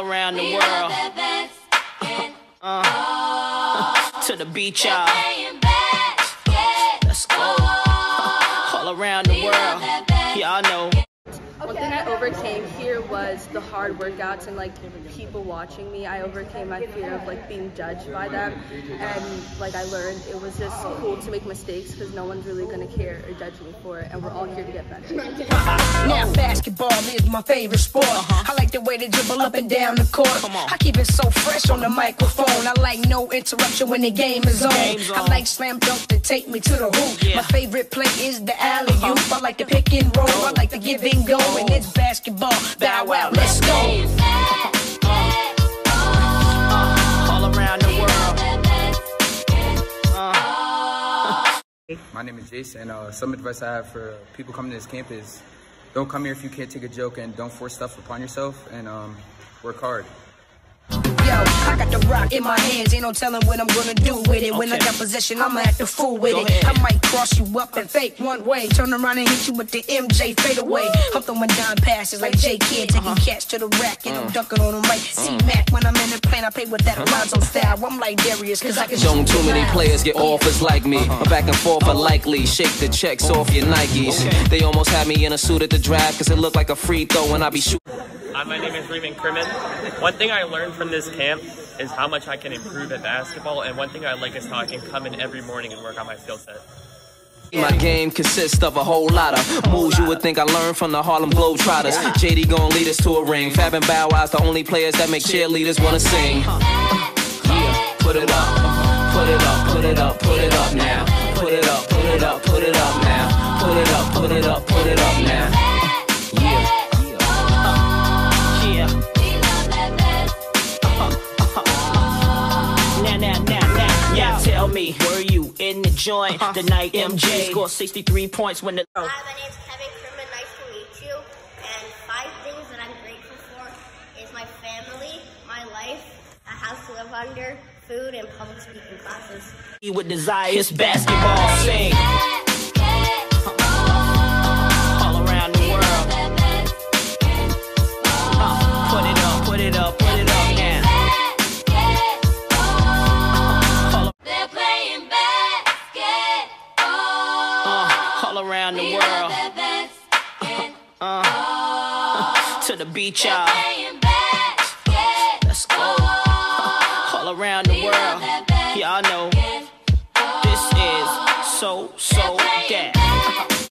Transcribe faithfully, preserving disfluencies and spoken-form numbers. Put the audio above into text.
around the world. Uh, uh, to the beach, y'all. Let's go. All around the world. Y'all know. One thing I overcame here was the hard workouts and like people watching me. I overcame my fear of like being judged by them, and like I learned it was just cool to make mistakes because no one's really gonna care or judge me for it, and we're all here to get better. Now basketball is my favorite sport. I like the way they dribble up and down the court. I keep it so fresh on the microphone. I like no interruption when the game is on. I like slam dunk to take me to the hoop. My favorite play is the alley-oop. I like the pick and roll. I like the give and go. And it's basketball, bow wow, let's go. Uh, all around the world. Uh. My name is Jason, and uh, some advice I have for people coming to this camp is don't come here if you can't take a joke, and don't force stuff upon yourself, and um, work hard. Yo, I got the rock in my hands, ain't no telling what I'm gonna do with it. When okay. I got possession, I'ma act a fool with Go it. Ahead. I might cross you up and fake one way, turn around and hit you with the M J fade away. I'm throwing down passes like J Kidd, taking uh-huh. cats to the rack, and uh. I'm dunking on them like C-Mac. When I'm in the plane, I play with that Alonzo style. I'm like Darius, cause I can Don't too many players get offers like me. Uh-huh. Back and forth are likely, shake the checks off your Nikes. Okay. They almost had me in a suit at the draft, cause it looked like a free throw when I be shooting. Hi, my name is Raymond Crimmon. One thing I learned from this camp is how much I can improve at basketball, and one thing I like is how I can come in every morning and work on my skill set. My game consists of a whole lot of moves you would think I learned from the Harlem Globetrotters. J D gon' lead us to a ring. Fab and Bow Wow's the only players that make cheerleaders wanna sing. Yeah, put it up, put it up, put it up, put it up now. Put it up, put it up, put it up now. Put it up, put it up, put it up now. Yeah. Tell me, were you in the joint uh-huh. the night M J scored sixty-three points when the... Hi, my name's Kevin Crimmon. Nice to meet you. And five things that I'm grateful for is my family, my life, a house to live under, food, and public speaking classes. He would desire his basketball sing. All around the world. Uh, put it up, put it up, put it up now. Around the world, uh, uh, to the beach, y'all. Let's go. All around the world, y'all know this is so so that.